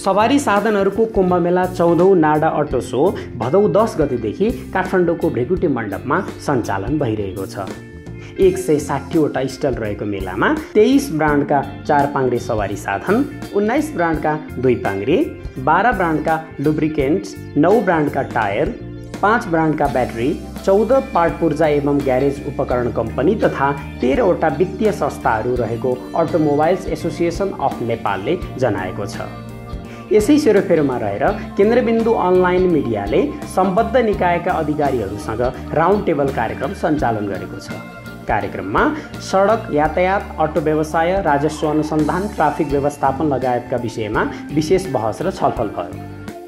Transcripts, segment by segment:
सवारी साधनहरूको कुम्भमेला 14औं नाडा अटो सो भदौ 10 गतेदेखि काठमाडौँको भृकुटी मण्डपमा सञ्चालन भइरहेको छ। 160वटा स्टल रहेको मेलामा 23 ब्रान्डका 4 पाङ्ग्रे सवारी साधन, 19 ब्रान्डका 2 पाङ्ग्रे, 12 ब्रान्डका लुब्रिकेन्ट्स, 9 ब्रान्डका टायर, 5 ब्रान्डका ब्याट्री, 14 पार्ट पूर्जा एवं ग्यारेज उपकरण कम्पनी तथा 13वटा वित्तीय संस्थाहरू रहेको अटोमोबाइल्स एसोसिएसन अफ नेपालले जनाएको छ। यसै सेरोफेरोमा रहेर केन्द्रबिन्दु अनलाइन मिडियाले सम्बद्ध निकायका अधिकारीहरूसँग राउन्ड टेबल कार्यक्रम सञ्चालन गरेको छ। कार्यक्रममा सडक यातायात, अटो व्यवसाय, राजस्व अनुसन्धान, ट्राफिक व्यवस्थापन लगायतका विषयमा विशेष बहस र छलफल भयो।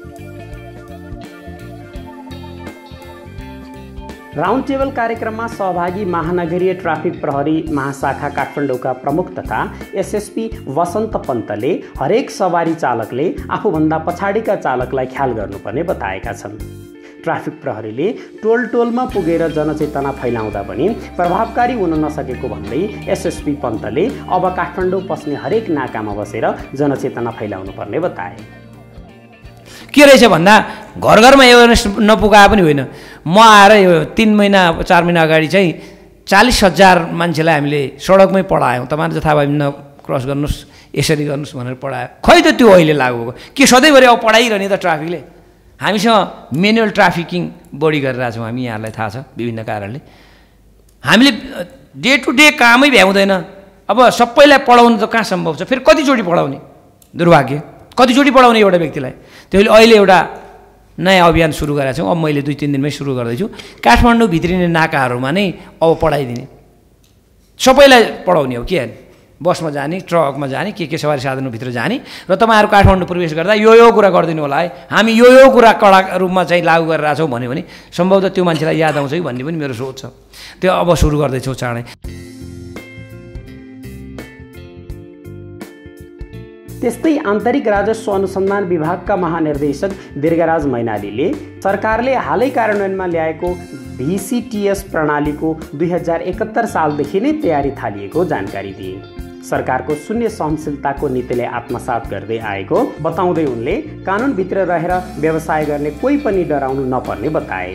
राउन्ड टेबल कार्यक्रममा सहभागी महानगरीय ट्राफिक प्रहरी महाशाखा काठमाडौँका प्रमुख तथा एसएसपी वसन्त पन्तले हरेक सवारी चालकले आफूभन्दा पछाडिका चालकलाई ख्याल गर्नुपर्ने बताएका छन्। ट्राफिक प्रहरीले टोलमा पुगेर जनचेतना फैलाउँदा पनि प्रभावकारी हुन नसकेको भन्दै एसएसपी पन्तले अब काठमाडौँ पस्ने हरेक नाकामा बसेर जनचेतना फैलाउनु पर्ने बताए। के रहेछ भन्दा घर घरमा एवेरनेस नपुगाए पनि होइन। म आएर यो 3 महिना 4 महिना अगाडि चाहिँ 40,000 मान्छेलाई हामीले सडकमै पढायौँ। तपाईँहरू जथाभावी क्रस गर्नुहोस्, यसरी गर्नुहोस् भनेर पढायो। खै त त्यो अहिले लागु भएको के सधैँभरि अब पढाइरहने त ट्राफिकले। हामीसँग मेनुअल ट्राफिकिङ बढी गरिरहेको छौँ हामी, यहाँलाई थाहा छ विभिन्न कारणले। हामीले डे टु डे कामै भ्याउँदैन। अब सबैलाई पढाउनु त कहाँ सम्भव छ? फेरि कतिचोटि पढाउने? दुर्भाग्य, कतिचोटि पढाउने एउटा व्यक्तिलाई? त्यसले अहिले एउटा नयाँ अभियान सुरु गरेका छौँ। अब मैले 2-3 दिनमै सुरु गर्दैछु। काठमाडौँ भित्रिने नाकाहरूमा नै अब पढाइदिने, सबैलाई पढाउने हो। के बसमा जाने, ट्रकमा जाने, के सवारी साधनभित्र जाने र तपाईँहरू काठमाडौँ प्रवेश गर्दा यो कुरा गरिदिनु होला है, हामी यो कुरा कडा रूपमा चाहिँ लागू गरिरहेछौँ भन्यो भने सम्भवतः त्यो मान्छेलाई याद आउँछ कि भन्ने पनि मेरो सोच छ। त्यो अब सुरु गर्दैछौँ चाँडै। त्यस्तै आन्तरिक राजस्व अनुसन्धान विभागका महानिर्देशक दीर्घराज मैनालीले सरकारले हालै कार्यान्वयनमा ल्याएको VCTS प्रणालीको 2071 सालदेखि नै तयारी थालिएको जानकारी दिए। सरकारको शून्य सहनशीलताको नीतिले आत्मसात गर्दै आएको बताउँदै उनले कानुनभित्र रहेर व्यवसाय गर्ने कोही पनि डराउनु नपर्ने बताए।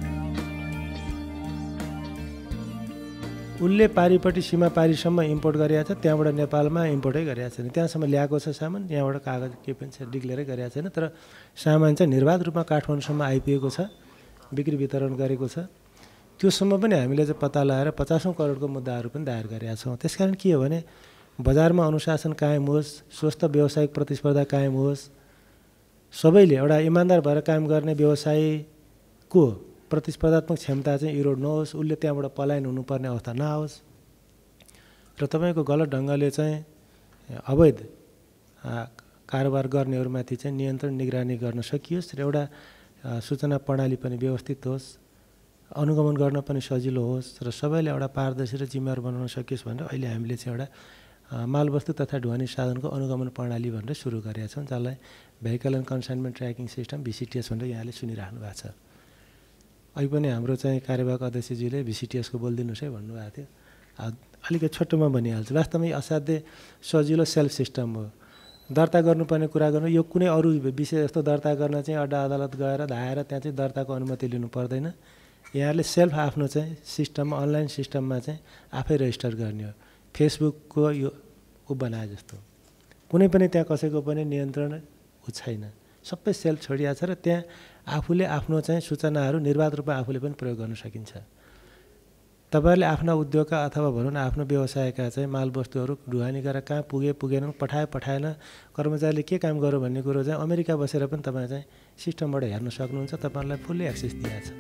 उनले पारिपट्टि सीमा पारीसम्म इम्पोर्ट गरेका छ, त्यहाँबाट नेपालमा इम्पोर्टै गरेका छैन। त्यहाँसम्म ल्याएको छ सामान, यहाँबाट कागज केही पनि डिक्लेयरै गरेका छैन। तर सामान चाहिँ निर्बाध रूपमा काठमाडौँसम्म आइपुगेको छ, बिक्री वितरण गरेको छ। त्योसम्म पनि हामीले चाहिँ पत्ता लगाएर 50औं करोडको मुद्दाहरू पनि दायर गरेका छौँ। त्यसकारण के हो भने बजारमा अनुशासन कायम होस्, स्वस्थ व्यावसायिक प्रतिस्पर्धा कायम होस्, सबैले एउटा इमान्दार भएर काम गर्ने व्यवसायको प्रतिस्पर्धात्मक क्षमता चाहिँ इरोड नहोस्, उसले त्यहाँबाट पलायन हुनुपर्ने अवस्था नआओस् र तपाईँको गलत ढङ्गले चाहिँ अवैध कारोबार गर्नेहरूमाथि चाहिँ नियन्त्रण निगरानी गर्न सकियोस् र एउटा सूचना प्रणाली पनि व्यवस्थित होस्, अनुगमन गर्न पनि सजिलो होस् र सबैले एउटा पारदर्शी र जिम्मेवार बनाउन सकियोस् भनेर अहिले हामीले चाहिँ एउटा मालवस्तु तथा ढुवानी साधनको अनुगमन प्रणाली भनेर सुरु गरेका छौँ, जसलाई vehicle and consignment tracking system VCTS भनेर यहाँले सुनिराख्नु भएको छ। अहिले पनि हाम्रो चाहिँ कार्यवाहक अध्यक्षज्यूले VCTS को बोलिदिनुहोस् है भन्नुभएको थियो। अलिकति छोटोमा भनिहाल्छु, वास्तवमै असाध्यै सजिलो सेल्फ सिस्टम हो। दर्ता गर्नुपर्ने कुरा गर्नु, यो कुनै अरू विषय जस्तो दर्ता गर्न चाहिँ अड्डा अदालत गएर धाएर त्यहाँ चाहिँ दर्ताको अनुमति लिनु पर्दैन। यहाँले सेल्फ आफ्नो चाहिँ सिस्टममा, अनलाइन सिस्टममा चाहिँ आफै रेजिस्टर गर्ने हो। फेसबुकको यो बनाए जस्तो कुनै पनि त्यहाँ कसैको पनि नियन्त्रण छैन, सबै सेल्फ छोडिया छ र त्यहाँ आफूले आफ्नो चाहिँ सूचनाहरू निर्बाध रूपमा आफूले पनि प्रयोग गर्न सकिन्छ। तपाईँहरूले आफ्ना उद्योगका अथवा भनौँ न आफ्नो व्यवसायका चाहिँ मालवस्तुहरू ढुवानी गरेर कहाँ पुगेनन्, पठाएन, कर्मचारीले के काम गर्यो भन्ने कुरो चाहिँ अमेरिका बसेर पनि तपाईँ चाहिँ सिस्टमबाट हेर्न सक्नुहुन्छ। तपाईँहरूलाई फुल्ली एक्सेस दिएको छ।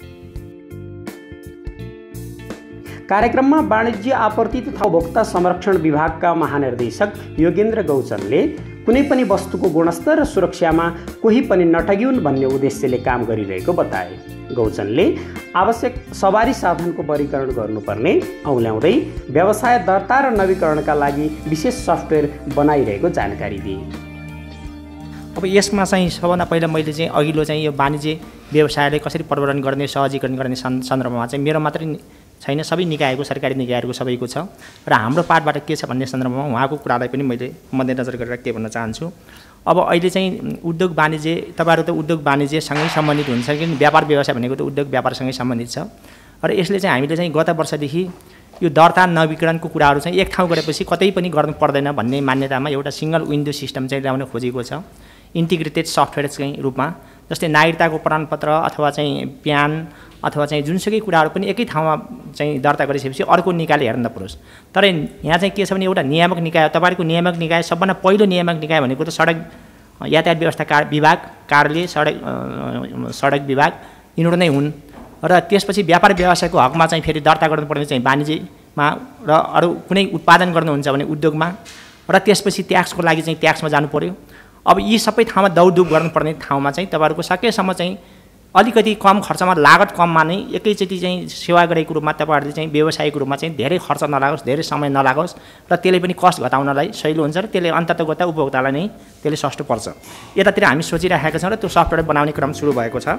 कार्यक्रममा वाणिज्य आपूर्ति तथा उपभोक्ता संरक्षण विभागका महानिर्देशक योगेन्द्र गौचनले कुनै पनि वस्तुको गुणस्तर र सुरक्षामा कोही पनि नठगिउन् भन्ने उद्देश्यले काम गरिरहेको बताए। गौचनले आवश्यक सवारी साधनको वर्गीकरण गर्नुपर्ने औल्याउँदै व्यवसाय दर्ता र नवीकरणका लागि विशेष सफ्टवेयर बनाइरहेको जानकारी दिए। अब यसमा चाहिँ सबभन्दा पहिला मैले चाहिँ अघिल्लो चाहिँ यो वाणिज्य व्यवसायले कसरी प्रवर्धन गर्ने, सहजीकरण गर्ने सन्दर्भमा चाहिँ मेरो मात्रै छैन, सबै निकायको, सरकारी निकायहरूको सबैको छ र हाम्रो पार्टबाट के छ भन्ने सन्दर्भमा उहाँको कुरालाई पनि मैले मध्यनजर गरेर के भन्न चाहन्छु। अब अहिले चाहिँ उद्योग वाणिज्य तपाईँहरू त उद्योग वाणिज्यसँगै सम्बन्धित हुन्छ कि व्यापार व्यवसाय भनेको त उद्योग व्यापारसँगै सम्बन्धित छ र यसले चाहिँ हामीले चाहिँ गत वर्षदेखि यो दर्ता नवीकरणको कुराहरू चाहिँ एक ठाउँ गरेपछि कतै पनि गर्नु पर्दैन भन्ने मान्यतामा एउटा सिङ्गल विन्डो सिस्टम चाहिँ ल्याउन खोजेको छ इन्टिग्रेटेड सफ्टवेयर चाहिँ रूपमा जस्तै नागरिकताको प्रमाणपत्र अथवा चाहिँ प्यान अथवा चाहिँ जुनसुकै कुराहरू पनि एकै ठाउँमा चाहिँ दर्ता गरिसकेपछि अर्को निकायले हेर्न नपरोस् तर यहाँ चाहिँ के छ भने एउटा नियामक निकाय तपाईँहरूको नियामक निकाय सबभन्दा पहिलो नियामक निकाय भनेको त सडक यातायात व्यवस्था विभाग कार्यालय सडक विभाग यिनीहरू नै हुन् र त्यसपछि व्यापार व्यवसायको हकमा चाहिँ फेरि दर्ता गर्नुपर्ने चाहिँ वाणिज्यमा र अरू कुनै उत्पादन गर्नुहुन्छ भने उद्योगमा र त्यसपछि ट्याक्सको लागि चाहिँ ट्याक्समा जानु पर्यो अब यी सबै ठाउँमा दौडधुप गर्नुपर्ने ठाउँमा चाहिँ तपाईँहरूको सकेसम्म चाहिँ अलिकति कम खर्चमा लागत कममा नै एकैचोटि चाहिँ सेवा गरेको रूपमा तपाईँहरूले चाहिँ व्यवसायिक रूपमा चाहिँ धेरै खर्च नलागोस् धेरै समय नलागोस् र त्यसले पनि कस्ट घटाउनलाई सजिलो हुन्छ र त्यसले अन्ततगत उपभोक्तालाई नै त्यसले सस्तो पर्छ यतातिर हामी सोचिराखेका छौँ र त्यो सफ्टवेयर बनाउने क्रम सुरु भएको छ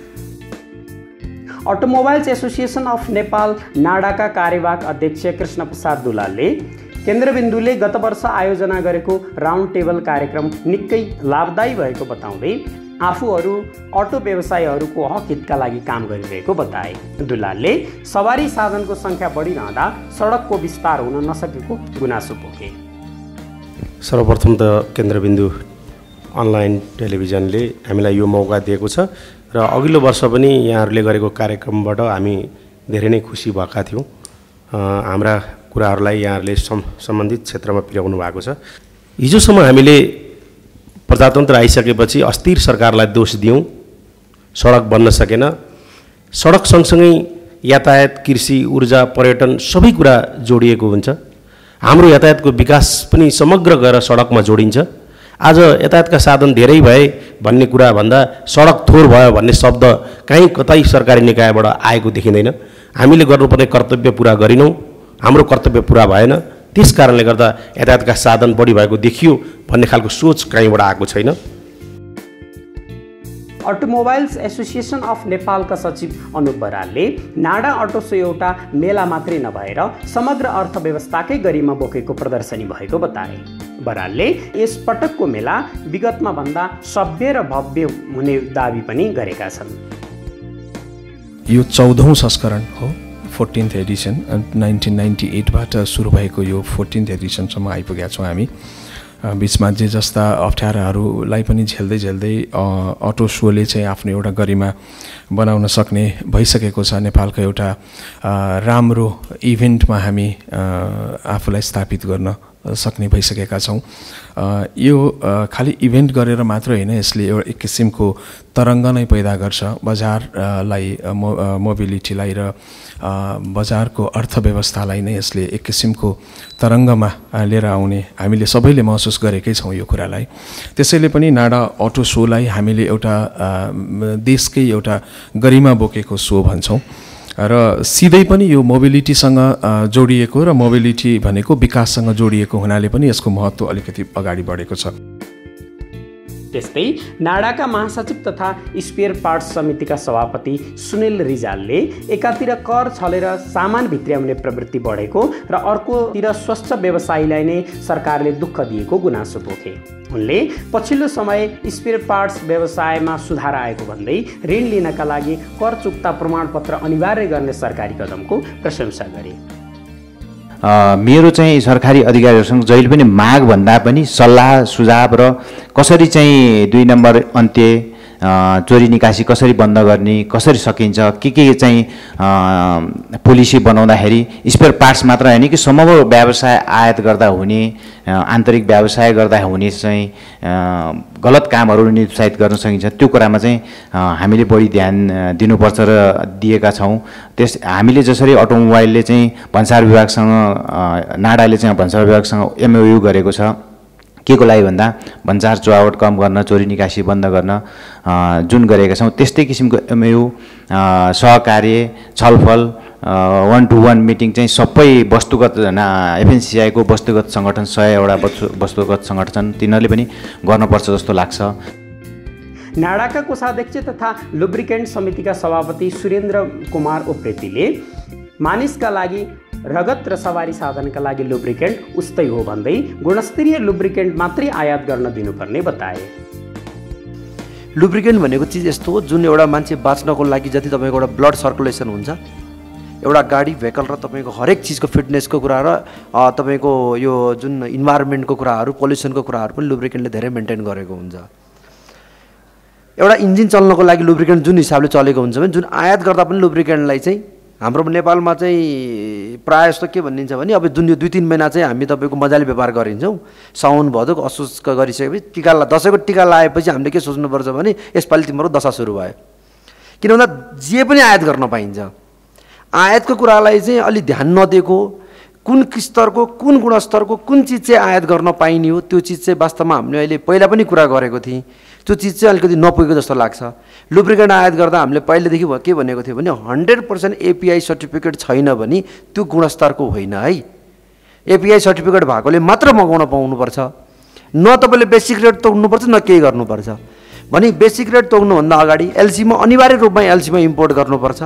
अटोमोबाइल्स एसोसिएसन अफ नेपाल नाडाका कार्यवाहक अध्यक्ष कृष्ण प्रसाद दुलालले केन्द्रबिन्दुले गत वर्ष आयोजना गरेको राउन्ड टेबल कार्यक्रम निकै लाभदायी भएको बताउँदै आफूहरू अटो व्यवसायीहरूको हक हितका लागि काम गरिरहेको बताए। दुलालले सवारी साधनको सङ्ख्या बढिरहँदा सडकको विस्तार हुन नसकेको गुनासो पोखे। सर्वप्रथम त केन्द्रबिन्दु अनलाइन टेलिभिजनले हामीलाई यो मौका दिएको छ र अघिल्लो वर्ष पनि यहाँहरूले गरेको कार्यक्रमबाट हामी धेरै नै खुसी भएका थियौँ। हाम्रा कुराहरूलाई यहाँहरूले सम्बन्धित क्षेत्रमा पुर्याउनु भएको छ। हिजोसम्म हामीले प्रजातन्त्र आइसकेपछि अस्थिर सरकारलाई दोष दियौँ, सडक बन्न सकेन। सडक सँगसँगै यातायात, कृषि, ऊर्जा, पर्यटन सबै कुरा जोडिएको हुन्छ। हाम्रो यातायातको विकास पनि समग्र गएर सडकमा जोडिन्छ। आज यातायातका साधन धेरै भए भन्ने कुरा भन्दा सडक थोर भयो भन्ने शब्द कहीँ कतै सरकारी निकायबाट आएको देखिँदैन। हामीले गर्नुपर्ने कर्तव्य पुरा गरिनौँ, हाम्रो कर्तव्य पुरा भएन। त्यस कारणले गर्दा यातायातका साधन बढी भएको देखियो भन्ने खालको सोच कहीँबाट आएको छैन। अटोमोबाइल्स एसोसिएसन अफ नेपालका सचिव अनुप बरालले नाडा अटो सो एउटा मेला मात्रै नभएर समग्र अर्थव्यवस्थाकै गरिमा बोकेको प्रदर्शनी भएको बताए। बरालले यस पटकको मेला विगतमा भन्दा सभ्य र भव्य हुने दाबी पनि गरेका छन्। यो 14औं संस्करण हो, 14th एडिसन। 1998बाट सुरु भएको यो 14th एडिसनसम्म आइपुगेका छौँ हामी। बिचमा जे जस्ता अप्ठ्याराहरूलाई पनि झेल्दै झेल्दै अटो सोले चाहिँ आफ्नो एउटा गरिमा बनाउन सक्ने भइसकेको छ। नेपालको एउटा राम्रो इभेन्टमा हामी आफूलाई स्थापित गर्न सक्ने भइसकेका छौँ। यो खालि इभेन्ट गरेर मात्र होइन, यसले एउटा एक किसिमको तरङ्ग नै पैदा गर्छ बजारलाई, मोबिलिटीलाई र बजारको अर्थव्यवस्थालाई नै यसले एक किसिमको तरङ्गमा लिएर आउने हामीले सबैले महसुस गरेकै छौँ यो कुरालाई। त्यसैले पनि नाडा अटो सोलाई हामीले एउटा देशकै एउटा गरिमा बोकेको सो भन्छौँ र सिधै पनि यो मोबिलिटीसँग जोडिएको र मोबिलिटी भनेको विकाससँग जोडिएको हुनाले पनि यसको महत्त्व अलिकति अगाडि बढेको छ। त्यस्तै नाडाका महासचिव तथा स्पेयर पार्ट्स समितिका सभापति सुनिल रिजालले एकातिर कर छलेर सामान भित्र्याउने प्रवृत्ति बढेको र अर्कोतिर स्वस्थ व्यवसायीलाई नै सरकारले दुःख दिएको गुनासो पोखे। उनले पछिल्लो समय स्पेयर पार्ट्स व्यवसायमा सुधार आएको भन्दै ऋण लिनका लागि कर चुक्ता प्रमाणपत्र अनिवार्य गर्ने सरकारी कदमको प्रशंसा गरे। मेरो चाहिँ सरकारी अधिकारीहरूसँग जहिले पनि माग भन्दा पनि सल्लाह सुझाव र कसरी चाहिँ 2 नम्बर अन्त्य चोरी निकासी कसरी बन्द गर्ने, कसरी सकिन्छ, के चाहिँ पोलिसी बनाउँदाखेरि स्पेयर पार्ट्स मात्र होइन कि समग्र व्यवसाय आयात गर्दा हुने, आन्तरिक व्यवसाय गर्दा हुने चाहिँ गलत कामहरू निरुत्साहित गर्न सकिन्छ, त्यो कुरामा चाहिँ हामीले बढी ध्यान दिनुपर्छ र दिएका छौँ। हामीले जसरी अटोमोबाइलले चाहिँ भन्सार विभागसँग, नाडाले चाहिँ भन्सार विभागसँग MOU गरेको छ के को लागि भन्दा भन्सार चुहावट कम गर्न, चोरी निकासी बन्द गर्न जुन गरेका छौँ, त्यस्तै किसिमको MOU सहकार्य छलफल 1-to-1 मिटिङ चाहिँ सबै वस्तुगत FNCCI को वस्तुगत सङ्गठन 100 वटा वस्तुगत सङ्गठन तिनीहरूले पनि गर्नुपर्छ जस्तो लाग्छ। नाडाका कोषाध्यक्ष तथा लुब्रिकेन्ट समितिका सभापति सुरेन्द्र कुमार उप्रेतीले मानिसका लागि रगत र सवारी साधनका लागि लुब्रिकेन्ट उस्तै हो भन्दै गुणस्तरीय लुब्रिकेन्ट मात्रै आयात गर्न दिनुपर्ने बताए। लुब्रिकेन्ट भनेको चिज यस्तो हो जुन एउटा मान्छे बाँच्नको लागि जति तपाईँको एउटा ब्लड सर्कुलेसन हुन्छ, एउटा गाडी भेहिकल र तपाईँको हरेक चिजको फिटनेसको कुरा र तपाईँको यो जुन इन्भाइरोमेन्टको कुराहरू, पोल्युसनको कुराहरू पनि लुब्रिकेन्टले धेरै मेन्टेन गरेको हुन्छ। एउटा इन्जिन चल्नको लागि लुब्रिकेन्ट जुन हिसाबले चलेको हुन्छ भने जुन आयात गर्दा पनि लुब्रिकेन्टलाई चाहिँ हाम्रो नेपालमा चाहिँ प्रायः जस्तो के भनिन्छ भने अब जुन यो 2-3 महिना चाहिँ हामी तपाईँको मजाले व्यापार गरिन्छौँ, साउन भदौको असोज गरिसकेपछि टिका दसैँको टिका लगाएपछि हामीले के सोच्नुपर्छ भने यसपालि तिम्रो दशा सुरु भयो। किन भन्दा जे पनि आयात गर्न पाइन्छ। आयातको कुरालाई चाहिँ अलि ध्यान नदिएको, कुन स्तरको कुन गुणस्तरको कुन चिज चाहिँ आयात गर्न पाइने हो त्यो चिज चाहिँ वास्तवमा हामीले अहिले पहिला पनि कुरा गरेको थियौँ, त्यो चिज चाहिँ अलिकति नपुगेको जस्तो लाग्छ। लुब्रिकेन्ट आयात गर्दा हामीले पहिलेदेखि के भनेको थियो भने 100% API सर्टिफिकेट छैन भने त्यो गुणस्तरको होइन है। API सर्टिफिकेट भएकोले मात्र मगाउन पाउनुपर्छ, न तपाईँले बेसिक रेट तोक्नुपर्छ न केही गर्नुपर्छ। भने बेसिक रेट तोक्नुभन्दा अगाडि एलसीमा अनिवार्य रूपमा एलसीमा इम्पोर्ट गर्नुपर्छ।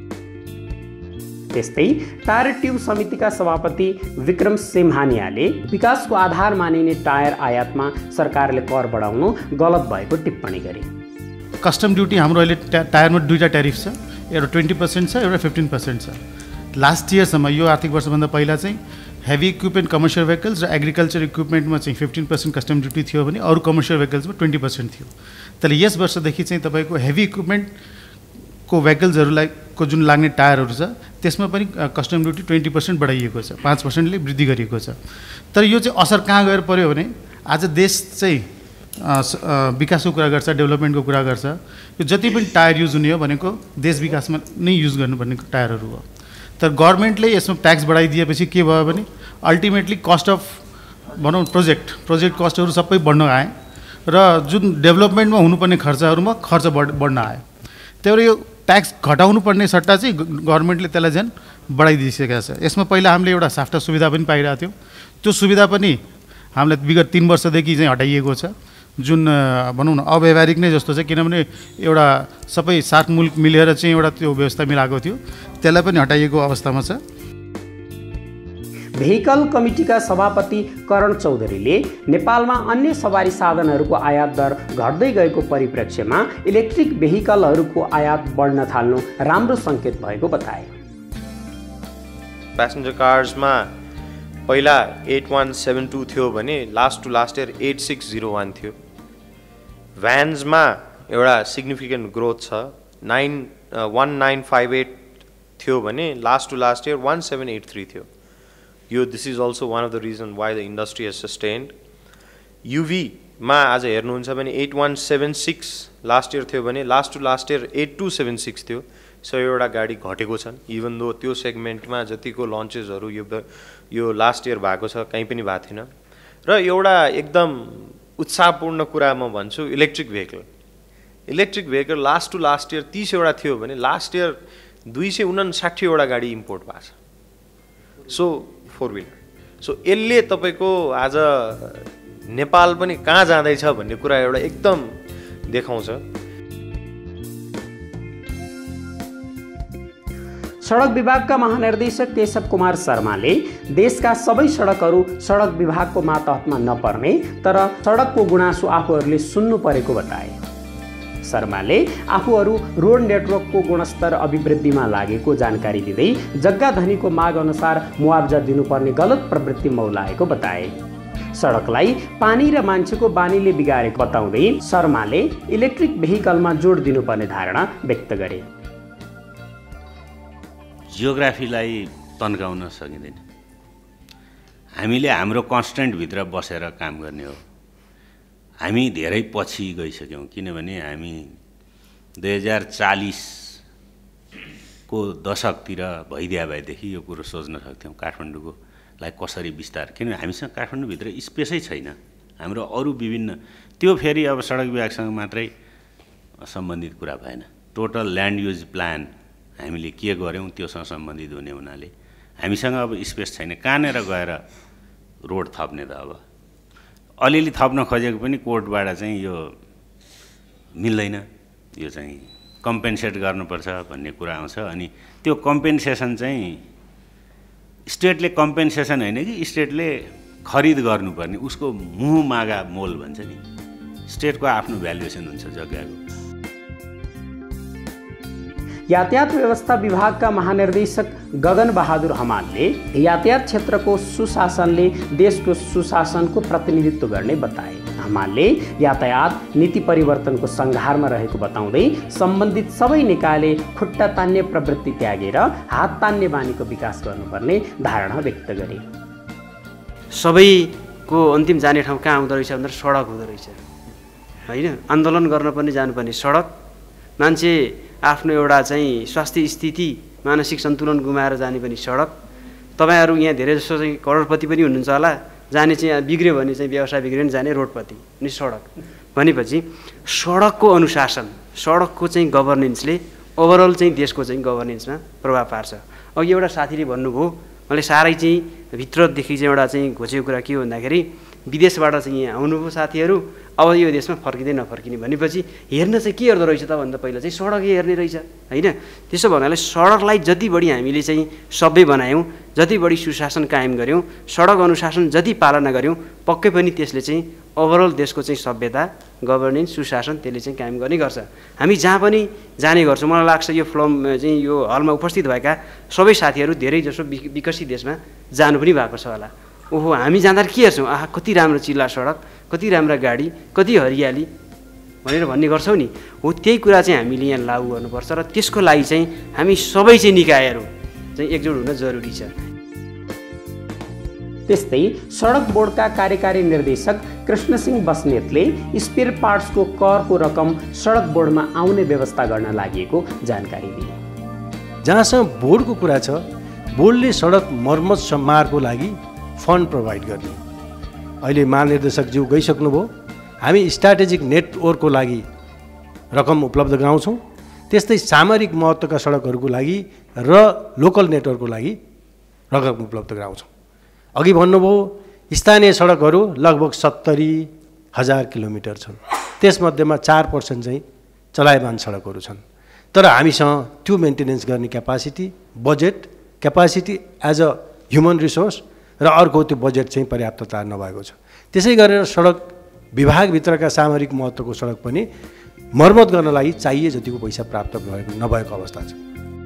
त्यस्तै टायर ट्युब समितिका सभापति विक्रम सिम्हानियाले विकासको आधार मानिने टायर आयातमा सरकारले कर बढाउनु गलत भएको टिप्पणी गरे। कस्टम ड्युटी हाम्रो अहिले टायरमा 2टा ट्यारिफ छ, एउटा 20% छ, एउटा 15% छ। लास्ट इयरसम्म यो आर्थिक वर्षभन्दा पहिला चाहिँ हेभी इक्विपमेन्ट कमर्सियल भेहिकल्स र एग्रिकल्चर इक्विपमेन्टमा चाहिँ 15% कस्टम ड्युटी थियो भने अरू कमर्सियल भेहिकल्समा 20% थियो। तर यस वर्षदेखि चाहिँ तपाईँको हेभी इक्विपमेन्टको भेहिकल्सहरूलाई को जुन लाग्ने टायरहरू छ त्यसमा पनि कस्टम ड्युटी 20% बढाइएको छ, 5%ले वृद्धि गरिएको छ। तर यो चाहिँ असर कहाँ गएर पर्यो भने आज देश चाहिँ विकासको कुरा गर्छ, डेभलपमेन्टको कुरा गर्छ। यो जति पनि टायर युज हुने हो भनेको देश विकासमा नै युज गर्नुपर्ने टायरहरू हो। तर गभर्मेन्टले यसमा ट्याक्स बढाइदिएपछि के भयो भने अल्टिमेटली कस्ट अफ भनौँ प्रोजेक्ट कस्टहरू सबै बढ्न आए र जुन डेभलपमेन्टमा हुनुपर्ने खर्चहरूमा खर्च बढ्न आयो। त्यही भएर यो ट्याक्स घटाउनु पर्ने सट्टा चाहिँ गभर्मेन्टले त्यसलाई झन् बढाइदिइसकेको छ। यसमा पहिला हामीले एउटा साफ्टा सुविधा पनि पाइरहेको थियौँ, त्यो सुविधा पनि हामीलाई विगत 3 वर्षदेखि चाहिँ हटाइएको छ, जुन भनौँ न अव्यावहारिक नै जस्तो छ। किनभने एउटा सबै सार्क मुल्क मिलेर चाहिँ एउटा त्यो व्यवस्था मिलाएको थियो, त्यसलाई पनि हटाइएको अवस्थामा छ। भेहिकल कमिटीका सभापति करण चौधरीले नेपालमा अन्य सवारी साधनहरूको आयात दर घट्दै गएको परिप्रेक्ष्यमा इलेक्ट्रिक भेहिकलहरूको आयात बढ्न थाल्नु राम्रो सङ्केत भएको बताए। प्यासेन्जर कार्समा पहिला 8172 थियो भने लास्ट इयर 8601 थियो। भ्यान्समा एउटा सिग्निफिकेन्ट ग्रोथ छ, 1958 थियो भने लास्ट इयर 1783 थियो। This is also one of the reasons why the industry has sustained. UV मा आज हेर्नुहुन्छ भने 8176 लास्ट इयर थियो भने लास्ट इयर 8276 थियो। सो एउटा गाडी घटेको छन्, इभन दो त्यो सेगमेन्टमा जतिको लन्चेसहरू यो लास्ट इयर भएको छ कहीँ पनि भएको थिएन। र एउटा एकदम उत्साहपूर्ण कुरा म भन्छु, इलेक्ट्रिक भेहिकल लास्ट इयर 30 वटा थियो भने लास्ट इयर 259 वटा गाडी इम्पोर्ट भएको छ। So 4 wheeler. सो यसले तपाईँको आज नेपाल पनि कहाँ जाँदैछ भन्ने कुरा एउटा एकदम देखाउँछ। सडक विभागका महानिर्देशक केशव कुमार शर्माले देशका सबै सडकहरू सडक विभागको मातहतमा नपर्ने तर सडकको गुनासो आफूहरूले सुन्नु परेको बताए। शर्माले आफूहरू रोड नेटवर्कको गुणस्तर अभिवृद्धिमा लागेको जानकारी दिँदै जग्गा धनीको माग अनुसार मुआवजा दिनुपर्ने गलत प्रवृत्ति मौलाएको बताए। सडकलाई पानी र मान्छेको बानीले बिगारेको बताउँदै शर्माले इलेक्ट्रिक भेहिकलमा जोड दिनुपर्ने धारणा व्यक्त गरे। जियोग्राफीलाई तन्काउन सकिँदैन, हामीले हाम्रो कन्स्टेन्टभित्र बसेर काम गर्ने हो। हामी धेरै पछि गइसक्यौँ, किनभने हामी 2040 को दशकतिर भइदिया भएदेखि यो कुरो सोच्न सक्थ्यौँ काठमाडौँकोलाई कसरी विस्तार, किनभने हामीसँग काठमाडौँभित्र स्पेसै छैन। हाम्रो अरू विभिन्न त्यो फेरि अब सडक विभागसँग मात्रै सम्बन्धित कुरा भएन, टोटल ल्यान्ड युज प्लान हामीले के गर्यौँ त्योसँग सम्बन्धित हुने हुनाले हामीसँग अब स्पेस छैन। कहाँनिर गएर रोड थप्ने त अब अलिअलि थप्न खोजेको पनि कोर्टबाट चाहिँ यो मिल्दैन, यो चाहिँ कम्पेन्सेट गर्नुपर्छ भन्ने कुरा आउँछ। अनि त्यो कम्पेन्सेसन चाहिँ स्टेटले कम्पेन्सेसन होइन कि स्टेटले खरिद गर्नुपर्ने, उसको मुह मागा मोल भन्छ नि, स्टेटको आफ्नो भ्यालुएसन हुन्छ जग्गाको। यातायात व्यवस्था विभागका महानिर्देशक गगन बहादुर हमालले यातायात क्षेत्रको सुशासनले देशको सुशासनको प्रतिनिधित्व गर्ने बताए। हमालले यातायात नीति परिवर्तनको सङ्घारमा रहेको बताउँदै सम्बन्धित सबै निकायले खुट्टा तान्ने प्रवृत्ति त्यागेर हात तान्ने बानीको विकास गर्नुपर्ने धारणा व्यक्त गरे। सबैको अन्तिम जाने ठाउँ कहाँ हुँदो रहेछ भन्दा सडक हुँदो रहेछ होइन। आन्दोलन गर्न पनि जानुपर्ने सडक, मान्छे आफ्नो एउटा चाहिँ स्वास्थ्य स्थिति मानसिक सन्तुलन गुमाएर जाने पनि सडक। तपाईँहरू यहाँ धेरै जसो चाहिँ करोडपति पनि हुनुहुन्छ होला, जाने चाहिँ बिग्रियो भने चाहिँ व्यवसाय बिग्रियो भने जाने रोडपति अनि सडक भनेपछि सडकको अनुशासन, सडकको चाहिँ गभर्नेन्सले ओभरअल चाहिँ देशको चाहिँ गभर्नेन्समा प्रभाव पार्छ। अघि एउटा साथीले भन्नुभयो, मैले साह्रै चाहिँ भित्रदेखि चाहिँ एउटा चाहिँ घोचेको कुरा के हो भन्दाखेरि विदेशबाट चाहिँ यहाँ आउनुभयो साथीहरू, अब यो देशमा फर्किँदै नफर्किने भनेपछि हेर्न चाहिँ के हेर्दो रहेछ त भन्दा पहिला चाहिँ सडकै हेर्ने रहेछ होइन। त्यसो भन्नाले सडकलाई जति बढी हामीले चाहिँ सभ्य बनायौँ, जति बढी सुशासन कायम गऱ्यौँ, सडक अनुशासन जति पालना गऱ्यौँ, पक्कै पनि त्यसले चाहिँ ओभरअल देशको चाहिँ सभ्यता, गभर्नेन्स, सुशासन त्यसले चाहिँ कायम गर्ने गर्छ। हामी जहाँ पनि जाने गर्छौँ, मलाई लाग्छ यो फिल्म चाहिँ यो हलमा उपस्थित भएका सबै साथीहरू धेरै जसो विकसित देशमा जानु पनि भएको छ होला। ओहो, हामी जाँदा के हेर्छौँ, आहा कति राम्रो चिल्ला सडक, कति राम्रा गाडी, कति हरियाली भनेर भन्ने गर्छौँ नि। हो, त्यही कुरा चाहिँ हामीले यहाँ लागू गर्नुपर्छ र त्यसको लागि चाहिँ हामी सबै चाहिँ निकायहरू चाहिँ एकजुट हुन जरुरी छ। त्यस्तै सडक बोर्डका कार्यकारी निर्देशक कृष्णसिंह बस्नेतले स्पेयर पार्ट्सको करको रकम सडक बोर्डमा आउने व्यवस्था गर्न लागि जानकारी दिए। जहाँसम्म बोर्डको कुरा छ, बोर्डले सडक मर्मत सम्मारको लागि फन्ड प्रोभाइड गर्ने। अहिले महानिर्देशकज्यू गइसक्नुभयो, हामी स्ट्राटेजिक नेटवर्कको लागि रकम उपलब्ध गराउँछौँ। त्यस्तै सामरिक महत्त्वका सडकहरूको लागि र लोकल नेटवर्कको लागि रकम उपलब्ध गराउँछौँ। अघि भन्नुभयो स्थानीय सडकहरू लगभग 70,000 किलोमिटर छन्, त्यसमध्येमा 4% चाहिँ चलायमान सडकहरू छन्। तर हामीसँग त्यो मेन्टेनेन्स गर्ने capacity, budget capacity as a human resource र अर्को त्यो बजेट चाहिँ पर्याप्तता नभएको छ। त्यसै गरेर सडक विभागभित्रका सामरिक महत्त्वको सडक पनि मर्मत गर्नलाई चाहिए जतिको पैसा प्राप्त नभएको अवस्था छ।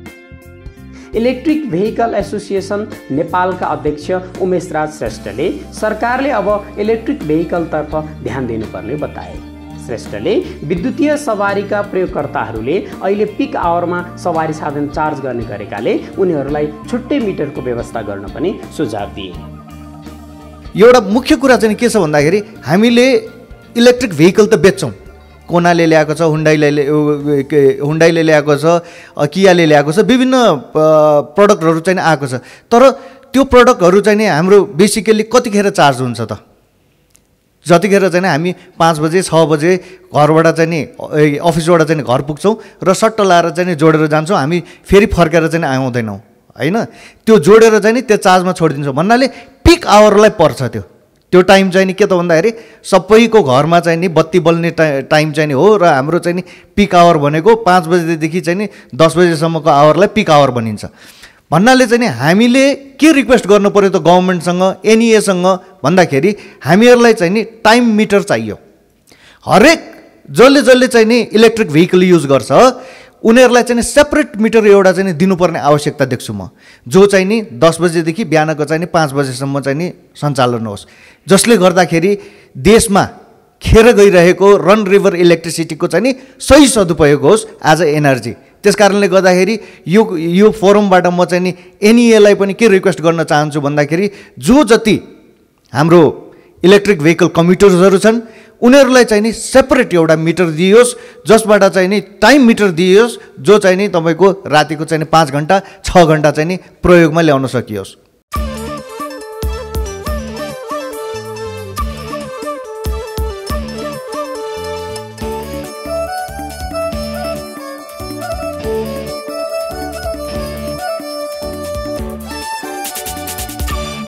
इलेक्ट्रिक भेहिकल एसोसिएसन नेपालका अध्यक्ष उमेश राज श्रेष्ठले सरकारले अब इलेक्ट्रिक भेहिकलतर्फ ध्यान दिनुपर्ने बताए। श्रेष्ठले विद्युतीय सवारीका प्रयोगकर्ताहरूले अहिले पिक आवरमा सवारी साधन चार्ज गर्ने गरेकाले उनीहरूलाई छुट्टै मिटरको व्यवस्था गर्न पनि सुझाव दिए। एउटा मुख्य कुरा चाहिँ के छ भन्दाखेरि हामीले इलेक्ट्रिक भेहिकल त बेच्छौँ, कोनाले ल्याएको छ, हुन्डाईले ल्याएको छ, कियाले ल्याएको छ, विभिन्न प्रडक्टहरू चाहिँ आएको छ। तर त्यो प्रडक्टहरू चाहिँ नि हाम्रो बेसिकली कतिखेर चार्ज हुन्छ त? जतिखेर चाहिँ हामी 5 बजे 6 बजे घरबाट चाहिँ नि अफिसबाट चाहिँ घर पुग्छौँ र सट्ट लाएर चाहिँ जोडेर जान्छौँ, हामी फेरि फर्केर चाहिँ आउँदैनौँ होइन। त्यो जोडेर चाहिँ नि त्यो चार्जमा छोडिदिन्छौँ भन्नाले पिक आवरलाई पर्छ त्यो टाइम चाहिँ नि के त भन्दाखेरि सबैको घरमा चाहिँ नि बत्ती बल्ने टाइम चाहिँ नि हो र हाम्रो चाहिँ नि पिक आवर भनेको 5 बजेदेखि चाहिँ नि 10 बजेसम्मको आवरलाई पिक आवर भनिन्छ। भन्नाले चाहिँ नि हामीले के रिक्वेस्ट गर्नु पर्यो त गभर्मेन्टसँग, एनइएसँग भन्दाखेरि हामीहरूलाई चाहिँ नि टाइम मिटर चाहियो। हरेक जसले चाहिँ नि इलेक्ट्रिक भेहिकल युज गर्छ उनीहरूलाई चाहिँ सेपरेट मिटर एउटा चाहिँ दिनुपर्ने आवश्यकता देख्छु म, जो चाहिँ नि 10 बजेदेखि बिहानको चाहिँ नि 5 बजेसम्म चाहिँ नि सञ्चालन होस्, जसले गर्दाखेरि देशमा खेर गइरहेको रन रिभर इलेक्ट्रिसिटीको चाहिँ नि सही सदुपयोग होस् एज अ एनर्जी। त्यस कारणले गर्दाखेरि यो फोरमबाट म चाहिँ नि एनइएलाई पनि के रिक्वेस्ट गर्न चाहन्छु भन्दाखेरि जो जति हाम्रो इलेक्ट्रिक भेहिकल कम्युटर्सहरू छन् उनीहरूलाई चाहिँ नि सेपरेट एउटा मिटर दिइयोस्, जसबाट चाहिँ नि टाइम मिटर दिइयोस्, जो चाहिँ नि तपाईँको रातिको चाहिँ नि 5 घन्टा 6 घन्टा चाहिँ नि प्रयोगमा ल्याउन सकियोस्।